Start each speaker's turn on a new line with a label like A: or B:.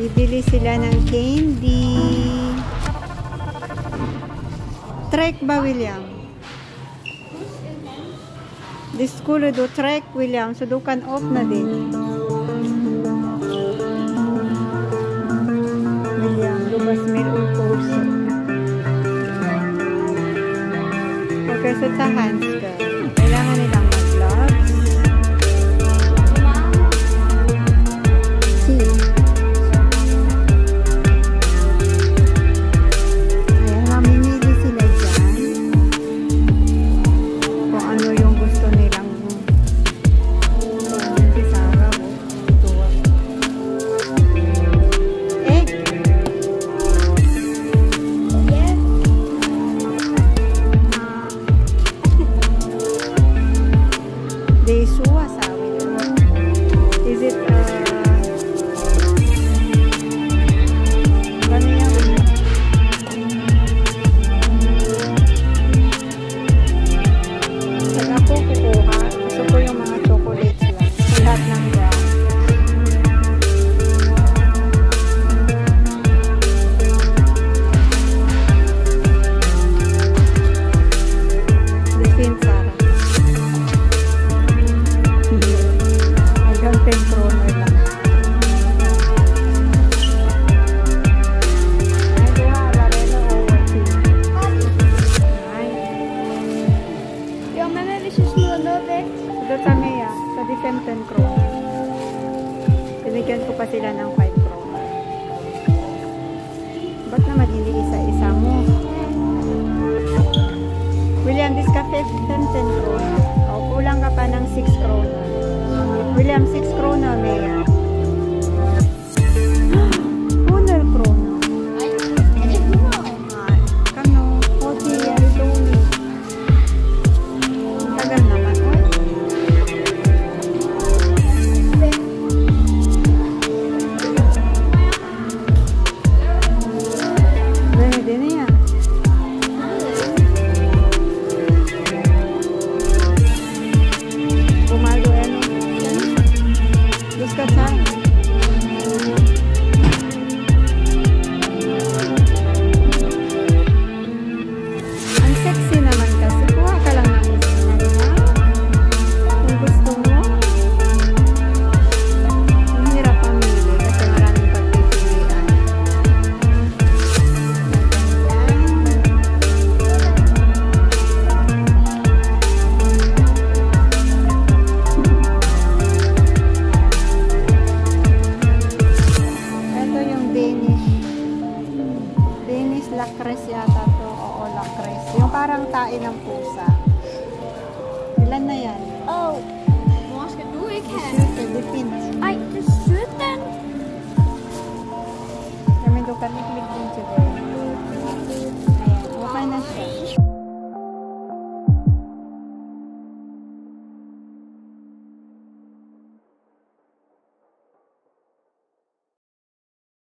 A: Bibili sila ng candy. Trek ba, William? This school do trek, William. So, do kan off na din. William, lubas may ulpos. Okay, so sa hands ka. Kailangan nilang mag-gloves. Ayan, mamimili sila dyan. Kung ano yung gusto nilang Sara, tuwa. Egg! Yes! They suwa sa amin. Is it, ano yan? Pag ako kukuha, gusto ko yung mga chocolates lang. Sa lahat ng brown. Listen, Sarah. Hanggang 10 kroner lang. Ay, kuha, Larena o Wati. Ay.
B: Ja, men är det så små nötter?
A: Ito sa Mea, sa Defend 10 kroner. Binigyan ko pa sila ng 5 kroner. Ba't naman hindi isa-isa mo? William, this cafe 10 kroner. O, kulang ka pa ng 6 kroner. William, 6 kroner, Mea. 100 kroner.
B: Är det bra?
A: Ay, kano, Hoji, Arizona. Ang tagal naman, oy. Pwede na yan. Pumalo, ano? Gusto ka? Ang sexy naman kasi. Kuha ka lang ng isa na rin, ha? Kung gusto mo. Ang hirap pamili kasi maraming pagpipilian. Ito yung Danish lacres yata to. Oo, lacres. Yung parang tae ng pusa. Ilan na yan?
B: Oh, vad ska du inte ha?
A: Filipino.